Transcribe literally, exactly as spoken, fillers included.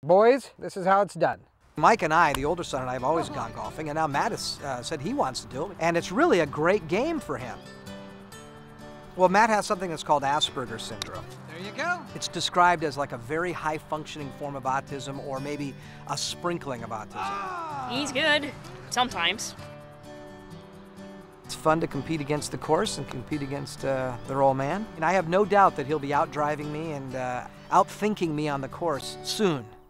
Boys, this is how it's done. Mike and I, the older son and I, have always gone golfing, and now Matt has uh, said he wants to do it, and it's really a great game for him. Well, Matt has something that's called Asperger's syndrome. There you go. It's described as like a very high-functioning form of autism, or maybe a sprinkling of autism. He's good, sometimes. It's fun to compete against the course and compete against uh, their old man. And I have no doubt that he'll be out driving me and uh, out thinking me on the course soon.